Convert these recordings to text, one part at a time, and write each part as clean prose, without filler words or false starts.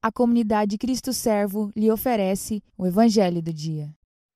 a comunidade Cristo Servo lhe oferece o Evangelho do Dia.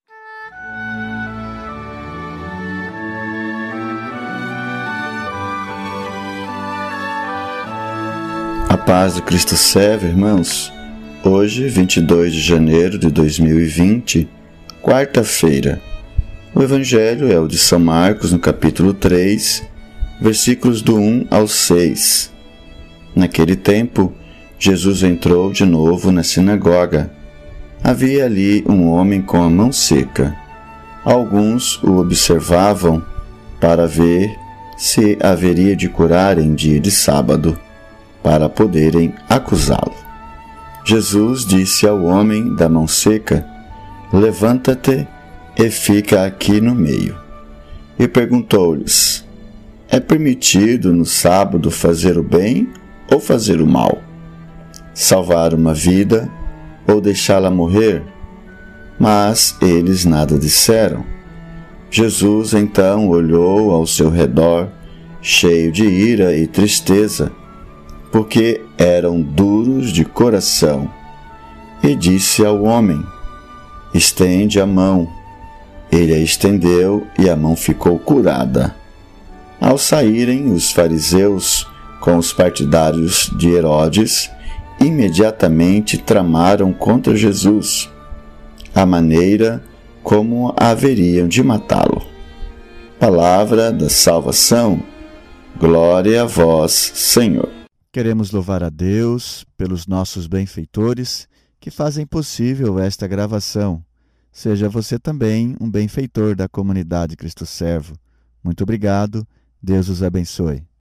A paz do Cristo Servo, irmãos. Hoje, 22 de janeiro de 2020, quarta-feira. O Evangelho é o de São Marcos, no capítulo 3, versículos do 1 ao 6. Naquele tempo, Jesus entrou de novo na sinagoga. Havia ali um homem com a mão seca. Alguns o observavam para ver se haveria de curar em dia de sábado, para poderem acusá-lo. Jesus disse ao homem da mão seca: "Levanta-te e fica aqui no meio." E perguntou-lhes: "É permitido no sábado fazer o bem ou fazer o mal? Salvar uma vida ou deixá-la morrer?" Mas eles nada disseram. Jesus então olhou ao seu redor, cheio de ira e tristeza, porque eram duros de coração, e disse ao homem: "Estende a mão." Ele a estendeu e a mão ficou curada. Ao saírem os fariseus com os partidários de Herodes, imediatamente tramaram contra Jesus a maneira como haveriam de matá-lo. Palavra da salvação. Glória a vós, Senhor. Queremos louvar a Deus pelos nossos benfeitores que fazem possível esta gravação. Seja você também um benfeitor da comunidade Cristo Servo. Muito obrigado. Deus os abençoe.